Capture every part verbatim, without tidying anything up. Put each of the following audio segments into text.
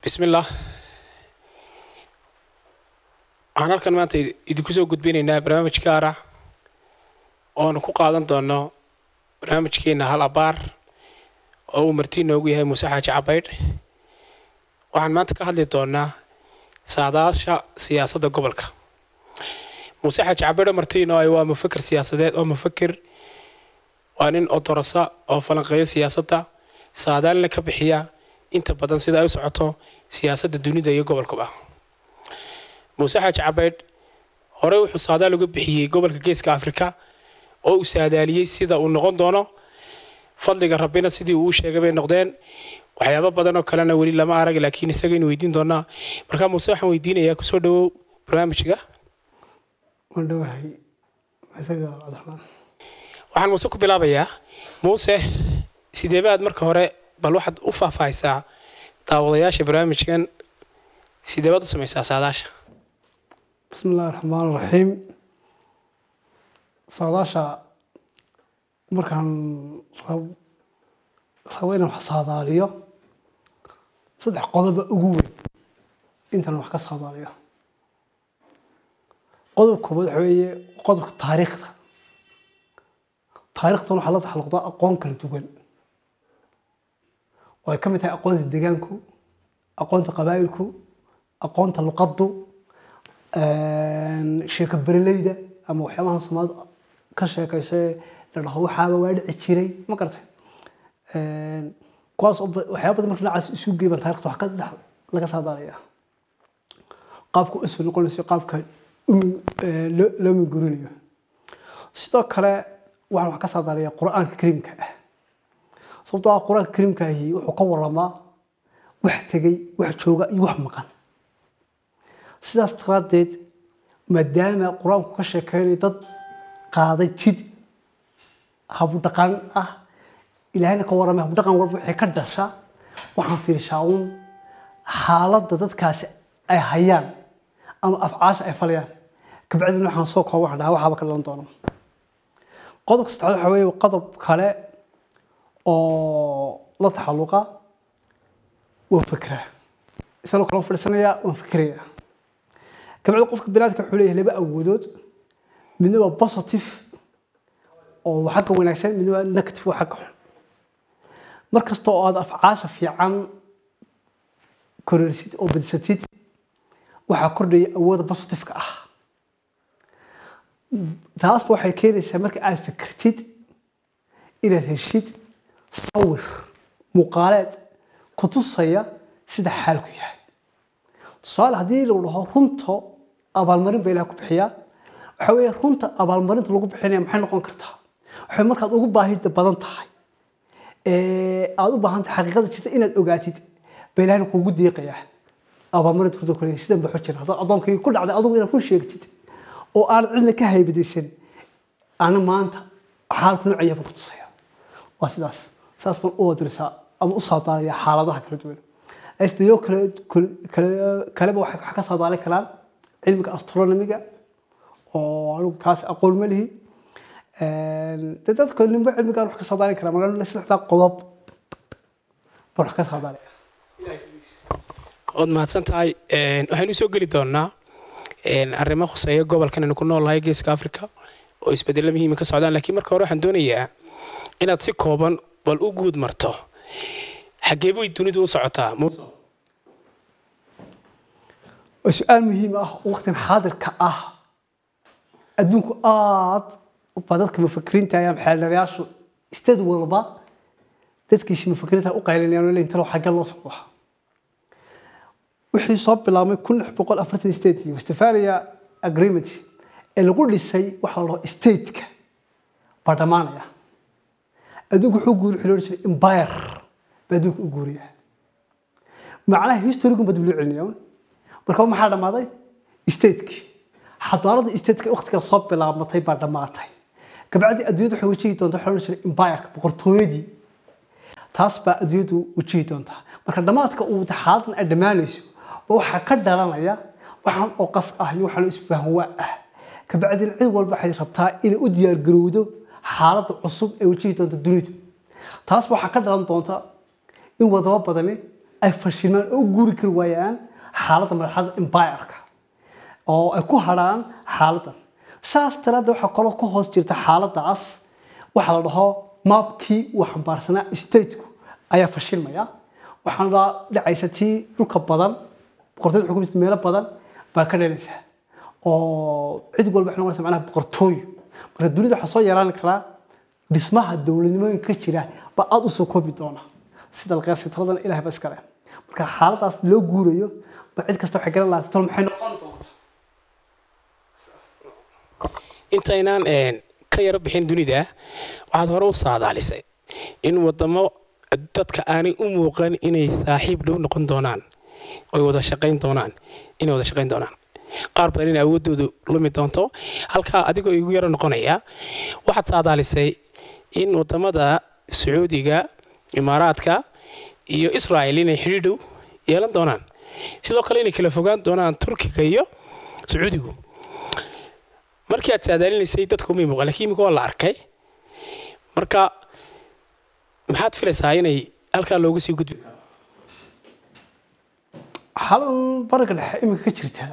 بسم الله. أنا كان ما أنت إذا كذا قد بيننا برنامج كارا أو نكون قادم دونا برنامج كينا هالأبار أو مرتين نوجي هاي مساحة عبيد وعن ما تكهل دونا سعداش سياسة قبلك مساحة عبيد مرتين أيوة مفكر سياسات أو مفكر وأنين أطرسا أو فلنقية سياسة سعدان لك بحياة أنت بدن سيدا يسعته سياسة الدنيا ده يقبل كبا مساحة عبيد هراي وحصادا لو بحيي قبل كيس كأفريقيا أو سعدالية سيدا ونقون دونا فضل ربنا سيدي وش يجيب النقدين وحياة بدنا كلنا ولي لما أرجع لكن سجين ويدين دونا مركب مساحة ويدين يا كسودو برنامج كذا وندو هاي مساجد عبد الرحمن waxaan muuse ku bilaabayaa muuse sidee baad marka hore bal waxaad u faahfaahaysaa daawadayaasha barnaamijkan sidee baad u samaysaa saadaasha بسم الله الرحمن الرحيم saadaasha markaan rabo inaan wax saadaaliyo saddex qodob ugu weyn intaan wax ka saadaaliyo qodobka koowaad waxa weeye qodobka taariikhda taariikhdan waxaa la taxalluqdaa aqoon kala duwan oo ay ka mid tahay aqoonta deegaanku aqoonta qabaa'ilku aqoonta luqaddu sheeko bereleyda ama waxyaabaha Soomaalida ka sheekaysay la dhaho waxaaba waa dhici jiray ma garatay kuwaas waxyaabo badan marka dhinacaas isu geeyban taariikhda wax ka laga saadaalayaa qaabku isu noqonaysa qaabka loo mingurinayo sidoo kale waxaan wax ka saadaalayaa quraanka kariimka ah sababtoo ah quraanka kariimka ahi wuxuu ka waramaa wax tagay wax jooga iyo wax maqan sidaas taradeed maadaama quraanku ka sheekeynay dad qaaday jid habu dhaqan ah ilaahayna ka waramay habu dhaqan walba wixii ka dhasha waxaan fiirshaa uun xaaladda dadkaasi ay hayaan ama afcaasha ay falayaan kabacdina waxaan soo koobo waxaan dhahaa waxaaba ka dhalan doono qodobka saddexaad waxa weeye qodob kale oo la taxalluqa waa fikra isla kala fiirsanaya waa fikraya kabacdi qofka binaadka wuxuu leeyahay laba awoodood midna waa positive oo waxa ka wanaagsan midna waa negative waxa ka xun markasta oo aad afcaasha fiican kororsid oo badsatid waxa kordhaya awoodda positive ka ah taas waxay keenaysaa marka aad fikirtid inaad heshid sawir muuqaaleed ku tusaya sida xaalku yahay tusaale haddii lagu dhaho runta abaalmarin bay ilaah ku bixiyaa waxa weeye runta abaalmarinta lagu bixinaya maxay noqon kartaa waxay markaad ugu baahida badan tahay ee aad u baahan tahay xaqiiqada jirta inaad ogaatid bay ilaahna kugu deeqayaa abaalmarinta runta kale sida baxo jira haddii adoonkii ku dhacday adigu inaad ku sheegtid oo aan cidna ka haybadaysan ana maanta xaalku noocyaba ku tusaya waa sidaas saas baan u dirsaa ama u saadaaliya xaaladaha kala duwan aysteeyo kale kale kale waxa ka saadaali karaan cilmiga astronomiga oo anigu kaas aqoon ma lihi ee dadka ninba cilmiga wax ka saadaali karaan magaalada saddexda qodob wax ka saadaaliya ood mahadsan tahay waxaynu soo geli doonaa arrimo khuseeya gobolkan aynu ku noolahay geeska Afrika oo isbedel muhiim ka socdaan laakiin marka hore waxaan doonayaa inaad si kooban bal u guud marto xageebo ay dunidu u socotaa su'aal muhiim ah waqtigan xaadirka ah adduunku aad u badadka mufakiriinta ayaa xeelarayaashu isteed walba dadkiisa mufakiriinta u qaylinayaan oo inta loo xagga loo socdo wixii soo bilaabmay kun lix boqol afartan iyo sideed Westphalia Agreement ee lagu dhisay waxa la dhaho state-ka baarlamaanka adduunku wuxuu guur xilooday empire baduu u guuriyaa macnaha history-gu baduu loo celinayaa marka maxaa dhamaaday state-ki xadaarada state-ka waqtiga soo bilaabmatay baa dhamaatay kabacdi adduunyadu waxay wajihi doontaa xilooday empire-ka boqortooyadii taas baa adduunyadu wajihi doontaa marka dhamaadka uu taxaadan ay dhamaanayso waxa ka dhalanaya waxaan oo qas ah iyo waxa la isfahmo waa ah kabacdi cid walba waxay rabtaa inay u diyaar garowdo xaaladda cusub ee wajihi doonta dunida taas waxa ka dhalan doonta in wadamo badani ay fashilmaan oo guuri kari waayaan xaaladda marxaladda empire-ka oo ay ku hadhaan xaaladdan saas tiraada waxa kaloo ku hoos jirta xaaladdaas waxa la dhaho mapkii uu xambaarsanaa state-ku ayaa fashilmaya waxaan la dhacaysa tii dhulka badan boqortooyada xukuumista meelo badan baa ka dheelaysa oo cid walba waxay noqonaysaa macnaha boqortooyo marka dunida waxaa soo yaraan karaa dhismaha dowladnimooyinka ka jira baa aad u soo koobi doona sida alqiyaasi taladan ilaahay bas kale marka xaaladaas loo guurayo ba cid kasta waxay garan lahayd tol maxay noqon doontaa intaynaan ka yara bixin dunida waxaad hore u saadaalisay in wadamo dadka aanay u muuqan inay saaxiib dhow noqon doonaan oo wada shaqayn doonaan inay wada shaqayn doonaan qaar badan in awoodoodu lumi doonto halka adigoo igu yara noqonaya waxaad saadaalisay in wadamada Sacuudiga Imaaraadka iyo Israa'iil inay xiriir dhow yeelan doonaan sidoo kale inay kala fogaan doonaan Turkiga iyo Sacuudigu markii aad saadaalisay dadku ma muuqan laakiin imika waa la arkay marka maxaad filaysaa inay halka loogu sii gudbi karo xalan bariga dhexe imika ka jirta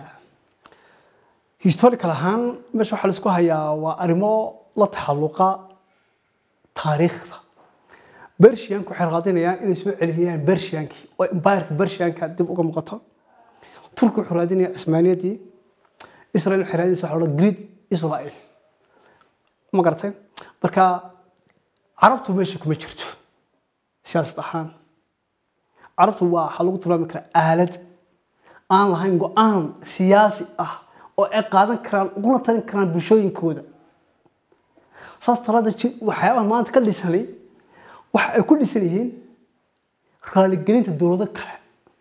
historical ahaan meesha waxa la isku hayaa waa arimo la taxalluqa taariikhda Persian ku xirqaadinayaan inay soo celiyaan Persiankii oo empire Persianka dib uga muuqato Turkiga xiraadinaya Ismaaniyadii Israel xiraadinaysa waxa la Great Israel ma garatay marka carabtu meesha kuma jirto siyaasad ahaan carabtu waa waxa lagu tilmaami karaa aalad aan lahayn go'aan siyaasi ah oo ay qaadan karaan uguna talin karaan bulshooyinkooda saas talaada waxyaabaha maanta ka dhisanay waxa ay ku dhisan yihiin raaligelinta dowladda kale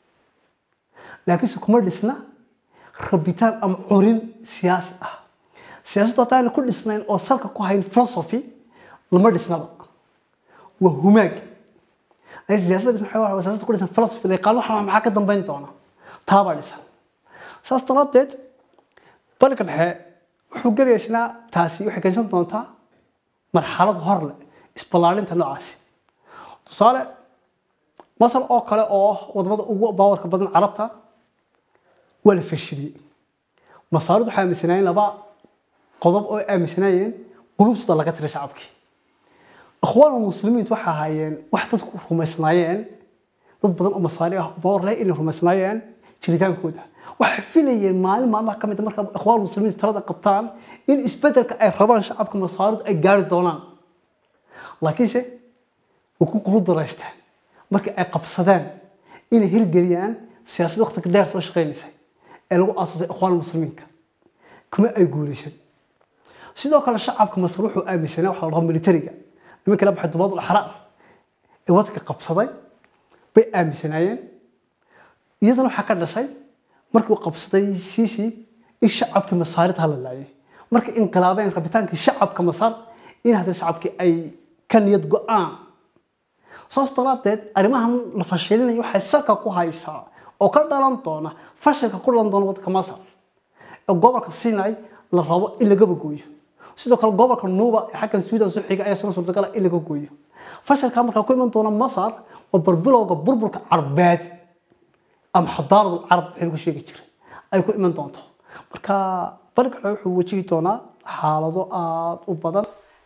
laakiin se kuma dhisna rabitaan ama curin siyaasi ah siyaasadda hataan ku dhisnayn oo salka ku hayn philosophy lama dhisnaba waa humaag ay siyaasadda waxay siyaasadda ku dhisan philosophy ay qaal waxa maxaa ka dambeyn doona taaba dhisan saas talaadeed barka dhexe wuxuu galaysnaa taasi waxay keensan doontaa marxalad hor leh isbalaarinta noocaasi tusaale masal oo kale oo wadamada ugu baawarka badan carabta wala fashiliyay masaaridu waxay aaminsanayeen laba qodob oo aaminsanayeen qulubta laga tiray shacabkii akhwaan muslimiintu waxa ahaayeen wax dadku rumaysnaayeen dad badan oo masaari ah baawar leh inay rumaysnaayeen jiritaankooda waxay filayeen maalin maalmaha ka mid marka akhwaan muslimiin talada qabtaan in isbedelka ay rabaan shacabka masaaridu ay gaari doonaan laakiinse ku kulu daraystaan marka ay qabsadaan inay hirgeliyaan siyaasad waqti dheer soo shaqeynaysa ee lagu aasasay akhwaan muslimiinka kuma ay guulaysan sidoo kale shacabka masar wuxuu aaminsanaa waxa la dhaho militariga nimanka la baxay dubaad al-xaraar ee wadka qabsaday bay aaminsanaayeen iyadana waxa ka dhashay markii uu qabsaday Sisi in shacabka masaarida la laayay markii inqilaabeen rabitaankii shacabka masar in hada shacabkii ay ka niyad go'aan soo staraadeed arimahan la fashilinayo waxay salka ku haysaa oo ka dhalan doona fashilka ku dhalan doona wadka masar ee gobolka Sinai la rabo in laga gooyo sidoo kale gobolka Nuba ee xakan Suudaan soo xiga ayaa suurtagal ah in laga gooyo fashilka marka ku iman doona masar oo barbilowga burburka carbeed am xadaarada carab xilku sheegi jiray ay ku iman doonto marka barka wuxuu wajihi doonaa xaalado aad u badan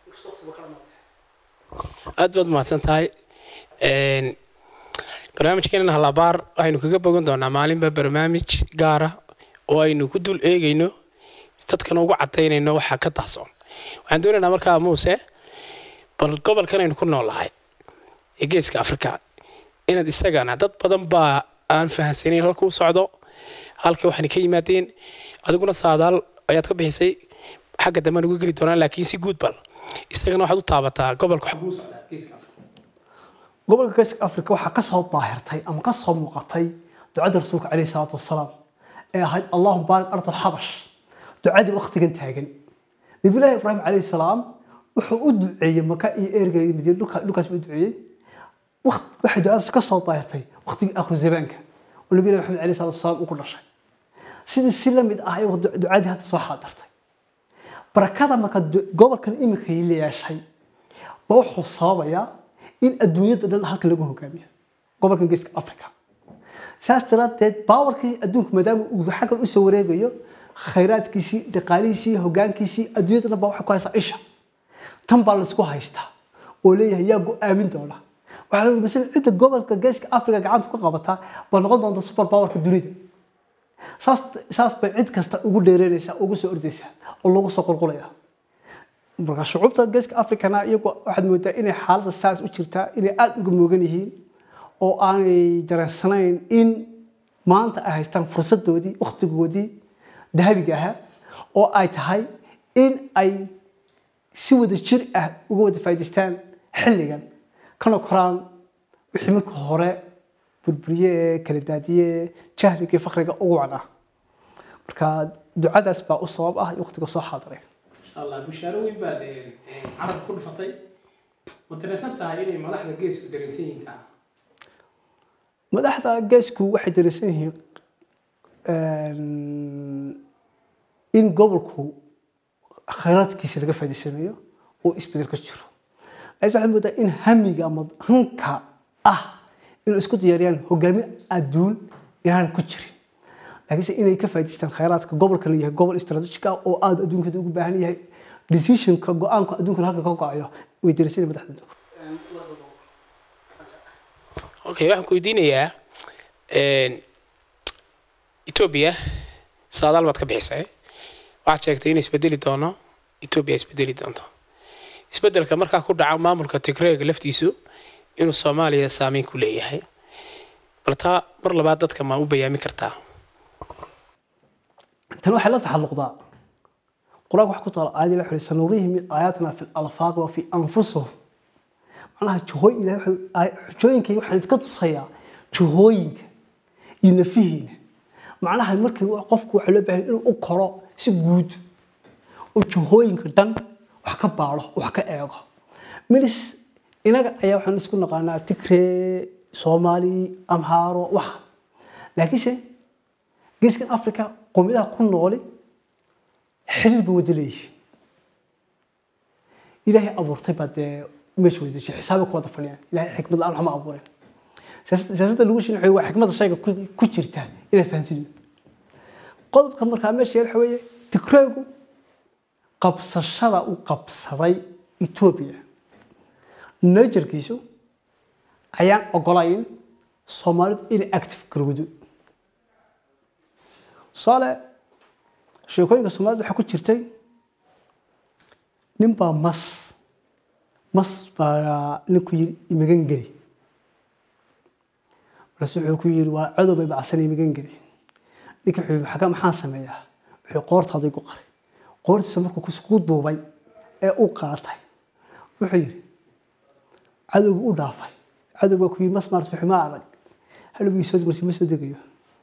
aad baad mahadsan tahay een barnaamijkeena halabaar aynu kaga bogan doonaa maalinba barnaamij gaar ah oo aynu ku dul eegayno dadkan ugu cadeynayno waxa ka taxsoon waxaan doonaynaa markaa Muuse bal gobolkan aynu ku noolahay ee geeska Afrika inaad isagana dad badan baa aan fahansanin halka uu socdo halka waxaan ka yimaadeen adiguna saadaal ayaad ka bixisay xagga dambe ugu geli doonaa laakiin si guud bal isagana waxaad u taabataa gobolka xaguu socda geeska gobolka geeska Afrika waxa ka soo daahirtay ama ka soo muuqatay ducada rasuulka kaleey salaatu wasalaam ee ahayd Allahumma barik ardh al-habash ducada waqtigan taagan nabiga Ibrahim kaleey salaam wuxuu u duceeyay maka iyo ergay midii lukaas u duceeyay waqt waxa ducadaas ka soo daahirtay waqtiga akhir zamaanka oo nabiga Muhammad kaleey salaatu wasalaam uu ku dhashay sidii si lamid ah ay ducada hadda soo xaadirtay barakada marka gobolkan imika yeeshay baa wuxuu sababaya in adduunyada dhan halka lagu hogaamiyo gobolkan geeska Afrika saas daraadeed baawarkii adduunka maadaama uu xaggan u soo wareegayo khayraadkiisii dhaqaalihiisii hoggaankiisii adduunyadana baa waxa ku haysta isha tan baa la isku haystaa oo leeyahay yaa go'aamin doona waxa la yidhi cidda gobolka geeska Afrika gacanta ku qabata baa noqon doonta super powerka dunida saas saas bay cid kasta ugu dheereynaysa ugu soo ordaysa oo lagu soo qulqulaya marka shucuubta geeska Afrikana iyagu waxaad moodaa inay xaaladda saas u jirtaa inay aad uga moogan yihiin oo aanay dareensanayn in maanta ay haystaan fursadoodii waqtigoodii dahabiga ahaa oo ay tahay in ay si wada jir ah uga wada faa'iideystaan xilligan kana koraan wixii marka hore burburiye kala daadiye jahliga faqriga ugu wacna marka ducadaas baa u sabab ah waqtiga soo xaadiray insha Allah bishaaro weyn baa carab ku dhufatay ma dareesan tahay inay madaxda geesku dareesan yihiin taa madaxda geesku waxay dareesan yihiin in gobolku khayraadkiisa laga faa'iideysanayo oo isbedel ka jiro aysan waxay moodaa in hamiga ama hanka ah inuu isku diyaariyaan hogaamin adduun inaan ku jirin laakiin inay ka faa'iideystaan khayraadka gobolka la yahay gobol istaraatiijik ah oo aad adduunka ugu baahan yahay decision-ka go'aanka adduunka halka ka go'ayo way dareesan madaxda okay waxaan ku weydiinayaa een Ethiopia saadaal baad ka bixisay waxaad sheegtay in isbedeli doono Ethiopia isbedeli doonto isbedelka markaa ku dhaca maamulka Tigray laftiisu inuu Soomaaliya saameyn ku leeyahay balta mar labaad dadka ma u bayaami kartaa tan waxa la taxalluqdaa quraanka wax ku taal aadi la xiriir sanurihi min ayatna fi al-afaq wa fi anfusihim macnaha jahooy ilaahay xujooyinkii waxaan ka tusayaa jahooyinka iyo fihiina macnaha markii qofku waxa loo baahan inuu u koro si guud oo jahooyinka dhan wax ka baaro wax ka eego milis inaga ayaa waxaan isku naqaanaa Tigray Soomaali Amharo wax laakiin geeska Afrika qowmiyadaha ku nool xiriir buu wadaleeyay ilaahay abuurtay baad meesha wada xisaab ku wada fadhiyaan ilaahay xikmad aan waxma abuurin siyaasadda lagu shinxay waa xikmada shayga ku jirta inay fahansiin qodobka markaa meesha waxa weeye Tigraygu qabsashada uu qabsaday Ethiopia najarkiisu ayaan ogolayn Soomaalidu inay active garowdo sale sheekooyinka Soomaalidu waxa ku jirtay ninba mas mas baa ninku yiri imagan gali rasuulku ku yiri waa cadow bay bacsanay imagan gali ninka wuxuu xaga maxaa sameeyaa wuxuu qoortaada ku qaray qoortiisa markuu ku isku duubay ee uu qaatay wuxuu yiri cadowgu u dhaafay cadowgu ku yiri mas maartu wuxuu ma arag hal uu soo marsi ma soo degayo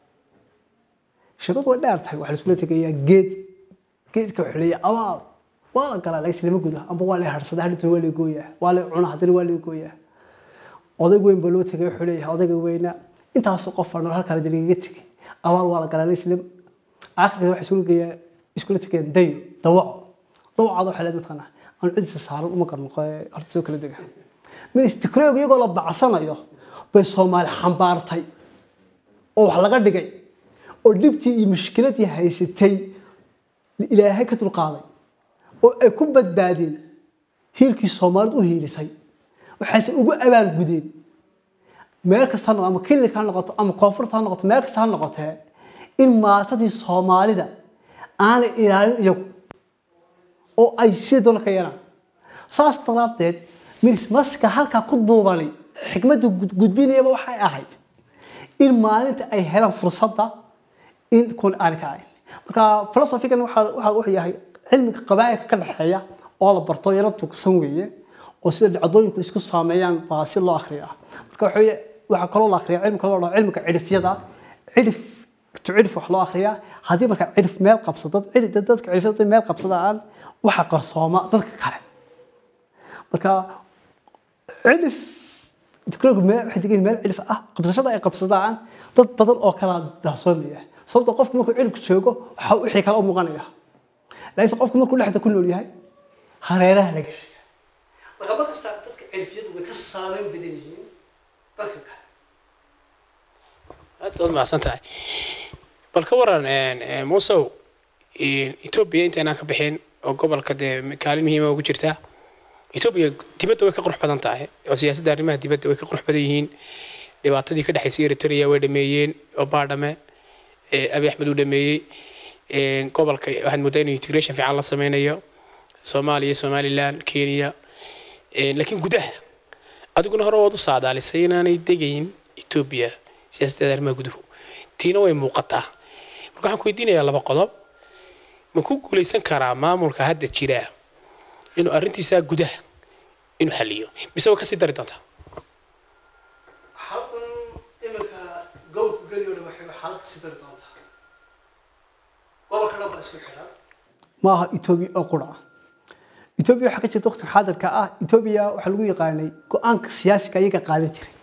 shabab waa dhaartay waxa la isku tagayaa geed geedka xiliya abaal waa kala la islaam guda amba waa la harsaday hadii waa la gooyaa waa la cunaa hadii waa la gooyaa odaygu weyn baa loo tagay xiliya odayga weyna intaas qof aan halka la daliga tagay abaal waa la kala la islaam aakhirka waxa isku geeyaa isku tagay day dawac dawacada waxa la mataqana aan cid saaran uma qarnaqay horta soo kala degaa min istikraaga iyagoo la bacsanayo bay Soomaali xambaartay oo wax laga dhigay oo dibtii iyo mushkiladii haysatay ilaahay ka dulqaaday oo ay ku badbaadeen hilkii Soomaalidu u hiilisay waxaase ugu abaal gudeen meel kasta ama kililka ha noqoto ama koonfurta ha noqoto meel kasta ha noqotee in maatadii Soomaalida aan ilaalin iyagu oo ay sidoo kale yaraan saas talaadeed miis maska halka ku duubani xikmadu gudbinayba waxay ahayd in maalinta ay helaan fursadda in kun arkaan marka philosophigan waxa waxa yahay cilmiga qabaa'ilka ka dhaxeeya oo la barto yara tugsan weeye oo sida dhacdooyinku isku saameeyaan baa si loo akhriyo marka waxa waxa kale loo akhriyo cilmiga kale oo cilmiga cirifyada cirif تعرف wax loo akhriyaa hadii marka cirif meel qabsado cid dadka cirifada meel qabsadaan waxa qarsooma dadka kale marka cirif Tigraygu meel waxa digeen meel cirif ah qabsashada ay qabsadaan dad badan oo kala daahsoomaya sababtoo qofku markuu cirifka joogo waxa uu wixii kala u muuqanaya laakiin qofku markuu dhaxda ku nool yahay hareeraha laga marka bakasta dadka cirifyadu way ka saameyn badan yihiin dadka kale aad ma santahay bal ka waran een Muusow Ethiopia inta aan ka bixin oo gobolka de kaalin muhiim ah ugu jirta Ethiopia dibadda way ka qurux badan tahay oo siyaasadda arrimaha dibadda way ka qurux badan yihiin dhibaatadii ka dhaxaysay Eritrea way dhameeyeen oo baadhame ee Abiy Ahmed uu dhameeyay ee gobolka waxaan moodaa inuu integration fiican la sameynayo Soomaaliya Somaliland Kenya ee laakiin gudaha adiguna hore wad u saadaalisay inaanay degayn Ethiopia siyaasadda arrimaha guduhu tiina way muuqataa marka waxaan ku weydiinayaa laba qodob ma ku guuleysan karaa maamulka hadda jira inuu arrintiisa gudaha inuu xaliyo mise way ka sii dari doontaa halkan imika gobolka galiyo waxay xaalad sii dari doontaa gobolka dhan baa isku xiran maaha Ethiopia oo qura Ethiopia waxa ka jirta waqti xaadirka ah Ethiopia waxa lagu yaqaanay go'aanka siyaasiga ayaga qaadan jiray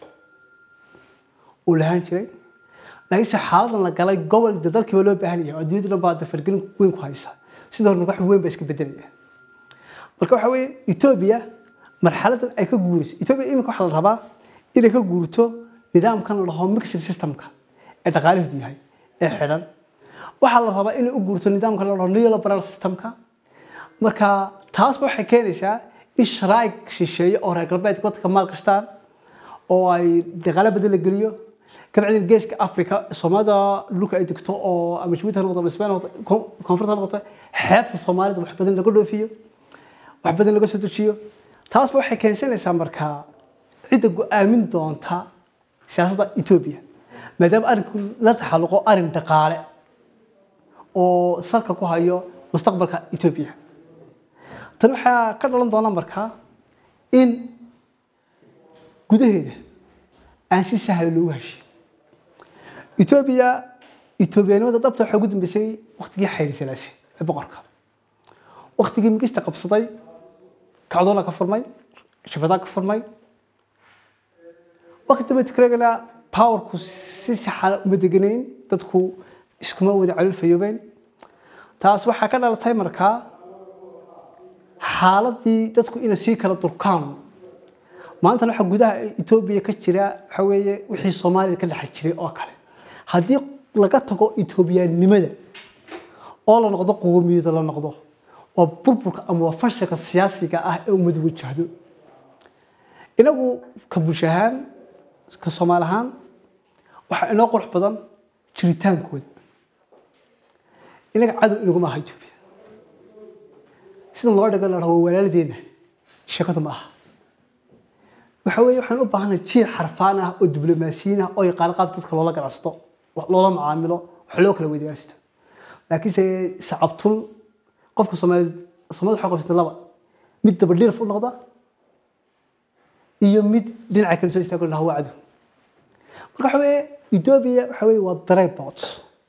oo lahaan jiray laakiin xaaladdan la galay gobolka dalkii loo baahan yahay adduunyada dhan baa fargelin weyn ku haysa sidoo kale wax weyn ba iska bedelaya marka waxa weeye Ethiopia marxaladan ay ka guurayso Ethiopia imika waxa la rabaa inay ka guurto nidaamkan la dhaho mixed systemka ee dhaqaalaheedu yahay ee xiran waxa la rabaa inay u guurto nidaamkan la dhaho neoliberal systemka marka taas waxay keenaysaa in sharaa'ig shisheeye oo reer galbeedka waddanka maal gashtaan oo ay dhaqaale badan la geliyo kabacdi geeska Afrika Soomaalida dhulka ay degto oo ama Djibouti noqdo Spain noqdo koonfurta noqdo xeebta Soomaalida wax badan laga dhoofiyo wax badan laga soo dejiyo taas waxay keensanaysaa markaa cid go'aamin doonta siyaasadda Ethiopia maadaama arinku la taxalluqo arin dhaqaale oo salka ku hayo mustaqbalka Ethiopia tan waxa ka dhalan doona markaa in gudaheeda aan si sahal loo heshiin Ethiopia Ethiopianimada dhabta waxa ugu dambeysay waqtigii Haile Selassie ee boqorka waqtigii migista qabsaday kacdoona ka furmay shafada ka furmay waqti ma tikreegana power ku si saxal uma deganayn dadku iskuma wada calil fayoobeen taas waxa ka dhalatay markaa xaaladii dadku inay si kala durkaan maanta waxa gudaha Ethiopia ka jira waxa weeye wixii Soomaaliya ka dhaxay jiray oo kale hadii laga tago Ethiopianimada oo la noqdo qowmiyada la noqdo oo burburka ama fashilka siyaasiga ah ee umad wajahdo inagu ka bulshahan ka Soomaalihan waxa inoo qurux badan jiritaankooda inaga cadu inagu ma hayto sida loo dhagan rabo walaaldeena shaqada ma aha waxa weeye waxaan u baahanahay jiil xarfaan ah oo diblomaasiyiin ah oo yaqaan qaab dadka loola ganacsato wax loola macaamilo wax loo kala weydiisto laakiin se sacabtul qofka Soomaaliyeed Soomaalidu waxa qabsatay laba mid dabadhiir fu noqda iyo mid dhinaca kale soo istaago laha wacdo marka waxa weeye Ethiopia waxa weeye waa daray boot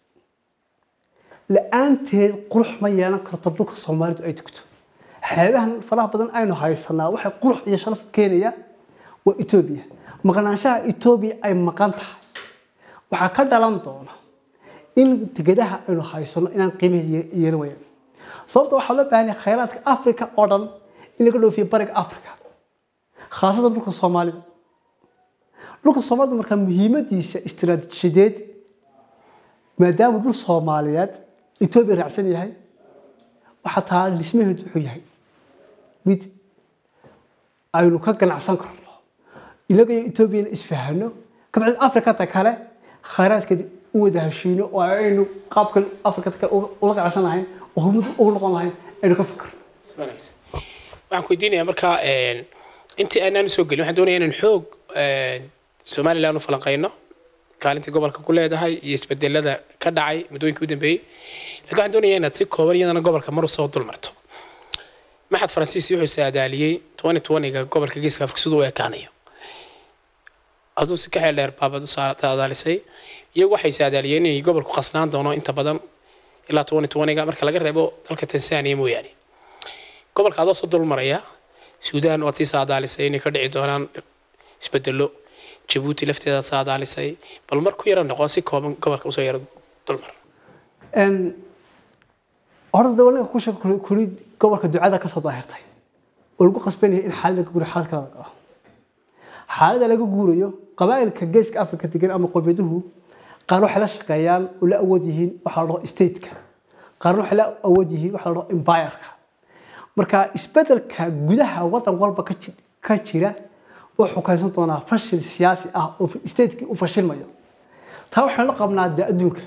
la'aanteed qurux ma yeelan karto dhulka Soomaalidu ay tagto xeebahan faraha badan aynu haysanaa waxa qurux iyo sharaf keenaya waa Ethiopia maqnaanshaha Ethiopia ay maqan tahay waxa ka dhalan doona in tigadaha aynu haysano inaan qiimaha yeelan wayno sababta waxa loo baahan yahay khayraadka Afrika oo dhan in laga dhoofiyo bariga Afrika khaasatan dhulka Soomaalida dhulka Soomaalida marka muhiimadiisa istiraatiijiyadeed maadaama dhul Soomaaliyeed Ethiopia raacsan yahay waxa taa dhismaheedu wuxuu yahay mid aynu ka ganacsan karno inaga Ethiopia isfahano kabacdi Afrika ta kale khayraadkeeda u wada heshiino oo aynu qaabkan Afrika ka ula ganacsanahay oo humad u noqon lahayn aynu ka fikir waxaan ku weydiinayaa marka een intii aanan soo galin waxaan doonayaa inaan xoog Soomaaliland u falanqeyno kaalinta gobolka ku leedahay iyo isbedelada ka dhacay mudooyinkii u dambeeyay laakiin waxaan doonayaa inaad si kooban iyadana gobolka mar soo dulmarto maxad Faransiisi wuxuu saadaaliyay twenty twenty ga gobolka Geeska Afrika sidoo ay kaanayo adoo si ka xeel dheer baabad u saadaalisay iyagu waxay saadaaliyeen in gobolku qasnaan doono inta badan ilaa twenty twenty ga marka laga reebo dalka Tansaaniya mooyaane gobolka adoo soo dulmaraya Suudaan oo saadaalisay inay ka dhici doonaan isbedelo Djibouti lafteeda saadaalisay bal mar ku yara noqon si kooban gobolka u soo yara dulmar een horta dawladda ku shaqo kuli gobolka ducada ka soo daahirtay oo lagu qasbanyahay in xaalada ka guuro xaalad kala ah xaalada laga guurayo qabaa'ilka Geeska Afrika degan ama qowmiyaduhu qaar waxay la shaqeeyaan oo la awood yihiin waxa la dhaho state-ka qaarna waxay la awood yihiin waxa la dhaho empire-ka marka isbedelka gudaha wadan walba ka jira wuxuu keensan doonaa fashil siyaasi ah oo state-ki u fashilmayo taa waxaan la qabnaa adduunka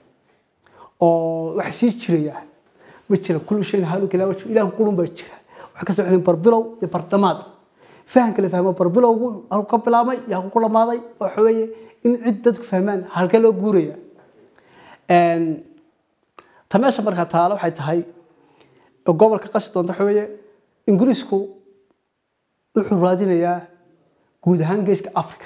oo wax sii jiraya ma jira kullu shay halu kala wajh ilaahu qulun ba jira wax ka soo xilin barbilow iyo bardamaad fahanka la fahmo barbilowgu hal ka bilaabay yaa ku dhamaaday waxa weeye in cid dadku fahmaan halka loo guuraya een tameesha marka taalo waxay tahay gobolka qas doonta waxa weeye ingiriisku wuxuu raadinayaa guud ahaan geeska Afrika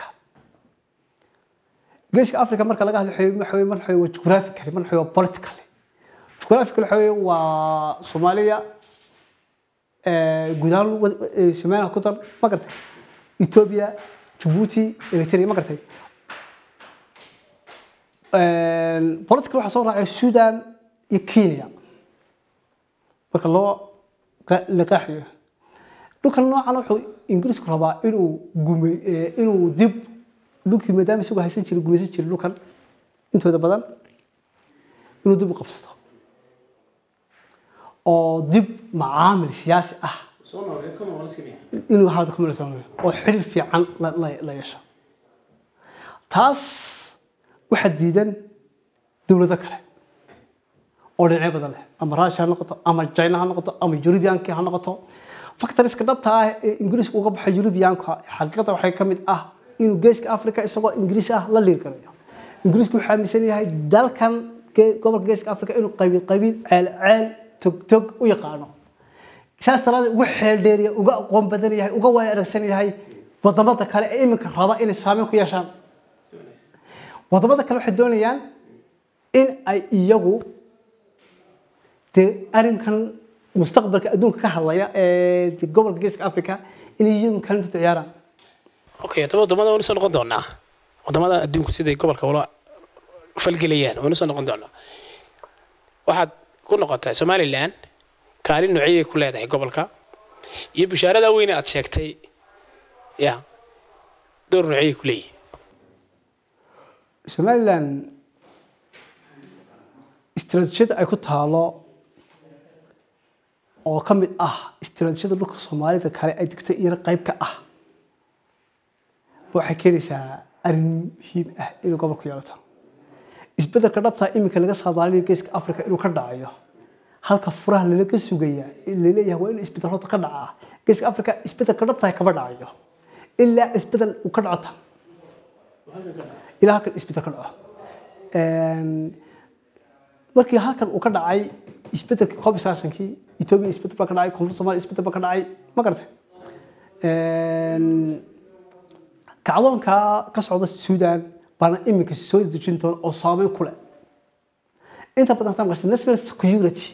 geeska Afrika marka laga hadlayo waxa weeye marka waa geographical marka waa political geographical waxa weeye waa Soomaaliya ee guud ahaan Soomaaliya ku dar ma gartay Ethiopia Djibouti Eritrea ma gartay een political waxa soo raacay Sudan iyo Kenya marka loo liqaaxiyo dhulka noocan wuxuu Ingiriisku rabaa inuu gumay inuu dib dhulkii maadaama isagu haysan jiray gumaysan jiray dhulkan intooda badan inuu dib u qabsado oo dib macaamil siyaasi ah inuu hada kuma lasoonay oo xiriir fiican la la yeesho taas waxa diidan dawladda kale oo dhinacyo badan leh ama Russia ha noqoto ama China ha noqoto ama European-ka ha noqoto factors ka dhabta ah ee Ingiriisku uga baxay European-ka xaqiiqada waxay kamid ah inuu geeska Afrika isagoo Ingiriis ah la liir karayo Ingiriisku waxa aaminsan yahay dalkan gobolka geeska Afrika inuu qabiil qabiil ceel ceel tog tog u yaqaano saas taraad ugu xeel dheeriya uga aqoon badan yahay uga way aragsan yahay wadamada kale ee iminka raba inay saameyn ku yeeshaan wadamada kale waxay doonayaan in ay iyagu de arinkan mustaqbalka adduunka ka hadlaya ee gobolka geeska Afrika in iyagu kan u ciyaaraan okay tabada wadamada uu soo noqon doonaa wadamada adduunka sida gobolka wala falgelayaan uu soo noqon doonaa waxaad ku noqotay Somaliland kaalin noociyay ku leedahay gobolka iyo bishaarada weyn aad sheegtay ya door noociyay ku leeyahay Somaliland istiraatiijiyada ay ku taalo oo kamid ah istiraatiijiyada dhulka Soomaalida kale ay digtay iyo qayb ka ah waxay keenaysaa arin muhiim ah in gobolka yeelato isbedelka dhabta iminka laga saadaaliyo geeska Afrika inuu ka dhacayo halka furaha laga sugaya in la leeyahay waa in isbedelada ka dhaca geeska Afrika isbedelka dhabta ka dhacayo ilaa isbedel uu ka dhaco ilaa halka isbedel ka dhaco een markii halkan uu ka dhacay isbedelkii koob iyo sagaashankii Ethiopia isbedel ka dhacay Koonfur Soomaaliya isbedel ka dhacay ma garatay een kacdoonka ka socda Sudan bana imika soo dejin doon oo saameyn ku leh inta badan tan qashin national security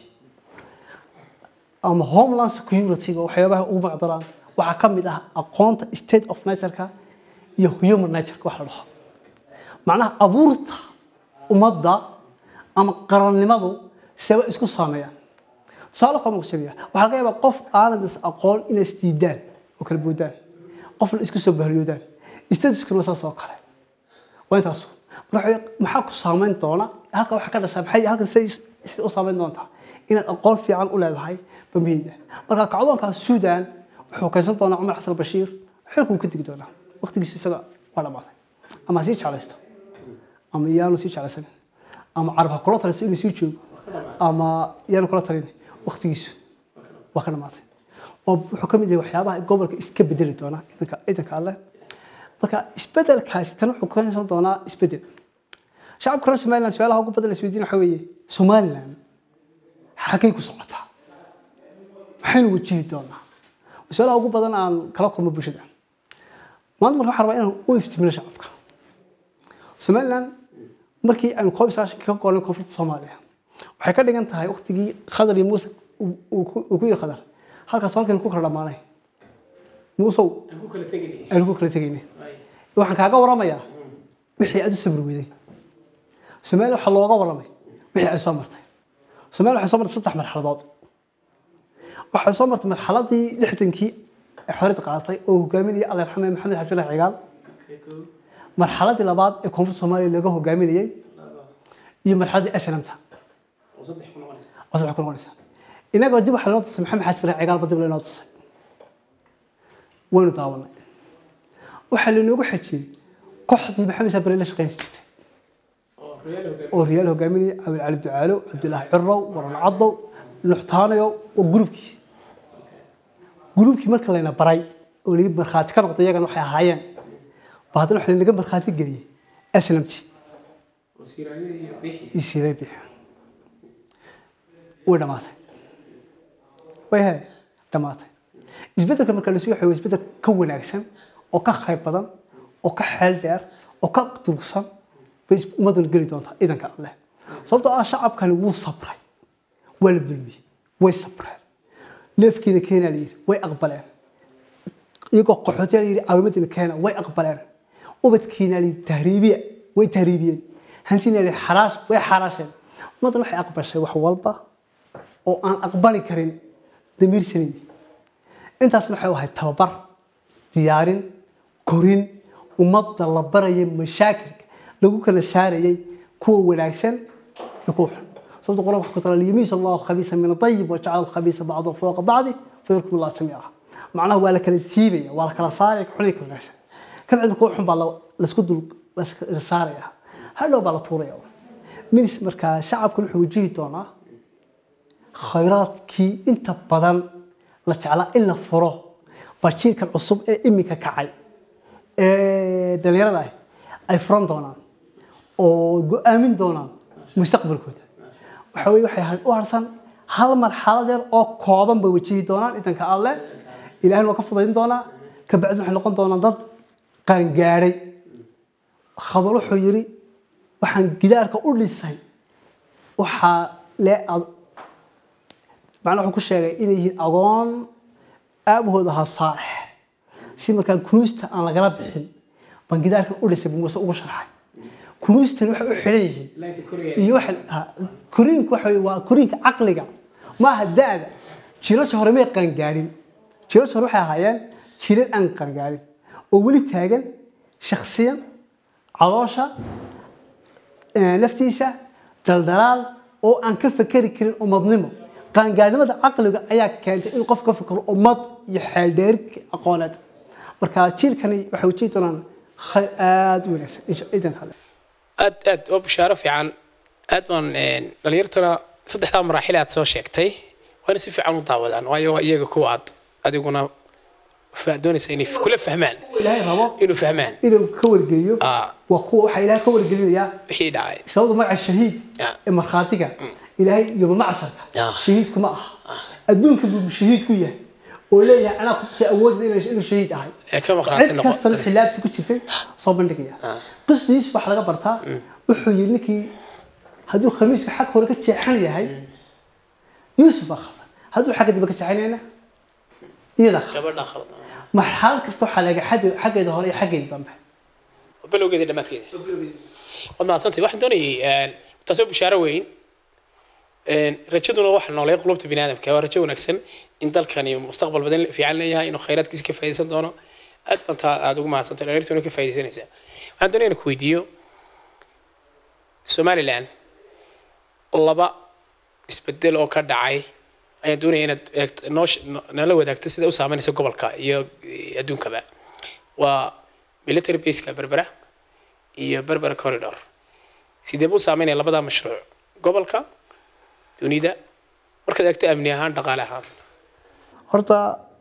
ama homeland security waxyaabaha ugu macdaraan waxa kamid ah aqoonta state of nature-ka iyo human nature-ka waxa la dhaho macnaha abuurta ummadda ama qarannimadu sabab isku saameeyaan saalo kama qashiya waxa laga yaabaa qof aan aqoon inay isdiidaan oo kala boodaan qof la isku soo bahliyoodaan istadiskuna saas oo kale waa intaas maxaa ku saameyn doona halka waxa ka dhashay maxay halka say u saameyn doonta inaad aqoon fiican u leedahay bamiida marka kacdoonka Sudan wuxuu keensan doonaa Umar Xasan Bashiir xilku ka digi doona waqtigiisa isaga waa dhamaaday ama si jeclaysto ama yaanu si jeclaysan ama carabka kula talay inuu sii joogo ama yaanu kula talin waqtigiisa waa ka dhamaaday oo wuxuu kamid yahay waxyaabaha gobolka iska bedeli doona idanka idanka alle marka isbedelkaas tan wuxuu keensan doonaa isbedel shacabka reer Somaliland su'aalaha ugu badan isweydiin waxa weeye Somaliland xagee ku socotaa maxaynu wajihi doonaa su'aalaha ugu badan aan kala kulmo bulshada maanta marka waxaan rabaa inaan u iftiimiyo shacabka Somaliland markii aan koob iyo sagaashan ka go'aanay koonfurta Soomaaliya waxay ka dhigan tahay waqtigii Khadar iyo Muuse uu ku yiri Khadar halkaas halkan ku kala dhamaanay Muuse ku kala tagaynay ay ku kala tagaynay waxaan kaaga waramayaa wixii aad u sabir weeday Soomaaliya waxa looga waramay wixii ay soo martay Soomaaliya waxa soo martay saddex marxaladood waxa soo martay marxaladii lixdankii ee xorriyad qaadatay oo hogaaminayay Allah yarxamay Maxamed Xaji Cigaal marxaladii labaad ee koonfur Soomaaliya laga hogaaminayay iyo marxaladii aslamta oo saddex ku noqonaysa inaga dib waxa loo tusay maxamed xaaj farax cigaal badib loo tusay waynu daawanay waxa la inoogu xajiyay kooxdii maxamed sabri la shaqeyn jirtay oo riyaal hogaaminaya Abdul Ali Ducaalo Abdullaah Cirrow Waran Caddo Nuxtaanayo oo groupkii groupkii marka la ina baray oo lii marxaati ka noqday iyagan waxay ahaayeen baadna waxa laga marxaati galiyay aslamti wasiirayay iyo bixi isiray bixi oo dhamaatay way hay dhamaatay isbeddelka marka la soo xeeyo isbeddel ka wanaagsan oo ka khayr badan oo ka xeel dheer oo ka durugsan bas umadul gali doonta idanka Allah sababtoo ah shacabkani wuu sabray wala dulmi way sabreen neefkiina keena leeyahay way aqbaleen iyagoo qaxootiga leeyahay caawimadina keena way aqbaleen ubadkiina leeyahay tahriibiya way tahriibiyeen hantina leeyahay xaraash way xaraasheen umadan waxay aqbashay wax walba oo aan aqbali karin damiir sanay intaas waxay u ahayd tababar diyaarin korin ummadda la barayay mashaakilka lagu kala saarayay kuwa wanaagsan iyo kuwa xun sababtoo qolka ku tala yimiis Allah khabiisa min tayyib wa ja'al khabiisa ba'd fawqa ba'd fayurkum Allah jami'a macnaha waa la kala siibaya waa la kala saaraya xulay ka wanaagsan kabcid kuwa xun baa la isku dul la saaraya hadhow baa la tuuraya minis marka shacabku wuxuu wajihi doonaa khayraadkii inta badan la jeclaa in la furo barjiilkan cusub ee imika kacay ee dhalinyarada ay furan doonaan oo go'aamin doonaan mustaqbalkooda waxa weey waxay u harsan hal marxalad yar oo kooban bay wajihi doonaan idanka Alle Ilaahay waa ka fudayn doonaa ka bacdi waxay noqon doonaan dad qaan gaaray khadar wuxuu yiri waxaan gidaarka u dhisay waxa la macnaha wuxuu ku sheegay inay yihiin agoon aabahooda ha saax si markaan kunuusta aan laga bixin ban gidaarka u dhisay muuse ugu sharxay kunuustan waxa u xiran yihiin iyo waxa koriinka waxa waa koriinka aqliga ma aha daada jiilasha hore may qaan gaarin jiilasha hore waxay ahaayeen jiilal aan qaan gaarin oo wali taagan shakhsiyan caloosha naftiisa daldalaal oo aan ka fakari karin umadnimo qaan gaarnimada aqliga ayaa keentay in qof ka fakaro umad iyo xeel dheer aqooneed marka jiilkani waxa uu jeedinaan aad u wanaagsan idan hal aad aad oo bishaaro fiican aad waan dhalinyartuna saddexda maraaxil aad soo sheegtay waana si fiican u daawadaan waayo iyaga kuwa aad adiguna doonaysa inay kula fahmaan ilaahay rabo inuu fahmaan inuu ka wargeliyo waa kuwa waxa ilaahay ka wargelinayaa wixii dhacay sababta magaca shahiid ee markhaatiga ilaahay iyo macasharka shahiid kuma ah adduunka buu shahiid ku yahay oo leeyahay ana ku si awood inuu shahiid ahay ee ka maqraatay noqon kasta xilaabsi ku jirtay soo bandhigaya qisdiis wax laga bartaa wuxuu yiri ninkii haduu khamiis xaq hore ka jeexan yahay Yusuf akhad haduu xaq dib ka jeexanayna iyada gabadha khalad marxal kasta waxa laga xad xaqeeda hore iyo xaqeeda dambe bilowgeeda dhamaadkeeda wama santi wax doonay taasoo bishaaro weyn een rajaduna wax noolay qulubta bini'aadamka waa rajo wanaagsan in dalkani mustaqbal badan fiican leeyahay inuu khayraadkiisa ka faa'iideysan doono aad banta aad ugu mahadsantahay dhalinyartuna ka faa'iideysanaysa waxaan doonay inaan ku weydiiyo Somaliland laba isbedel oo ka dhacay ayaan doonay inaad nala wadaagto sida u saameynaysa gobolka iyo adduunkaba waa military base-ka Berbera iyo Berbera corridor sidee buu saameynaya labada mashruuc gobolka dunida markaad eegto amni ahaan dhaqaale ahaan horta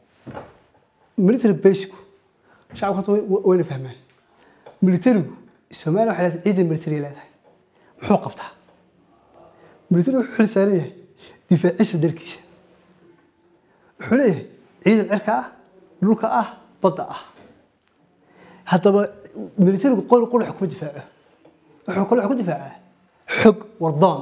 military base-ku shacabku way fahmaan military-gu Soomaaliya waxa leedahay ciidan military leedahay muxuu qabtaa military wuxuu xil saaran yahay difaaciisa dalkiisa wuxuu leeyahay ciidan cirka ah dhulka ah badda ah haddaba military-gu qol qol xukuma difaaco wuxuu kale ku difaacaa xog wardoon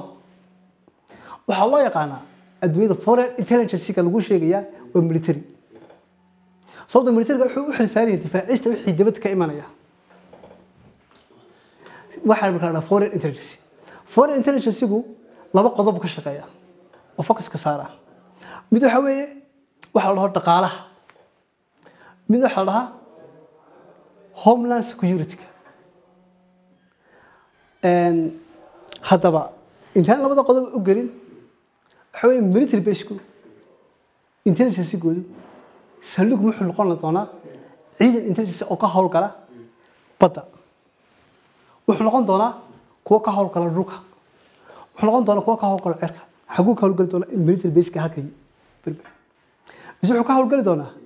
waxa loo yaqaanaa adduunyada foreign intelligence-ka lagu sheegayaa waa military sababta military-ga wuxuu u xil saaran yahay difaacista wixii dibadda ka imanaya waxa la yiraahdaa foreign intelligence foreign intelligence-gu laba qodob ka shaqeeya oo focus ka saara mid waxa weeye waxa la dhaho dhaqaalaha mid waxa la dhahaa homeland security een haddaba intaan labada qodob u gelin waxa weeye military base-ku intelligence-goodu saldhig muxuu noqon doonaa ciidan intelligence oo ka howlgala badda wuxuu noqon doonaa kuwa ka howlgala dhulka wuxuu noqon doonaa kuwa ka howlgala cirka xaguu ka howlgali doonaa military base-ka halkay wuxuu ka howlgali doonaa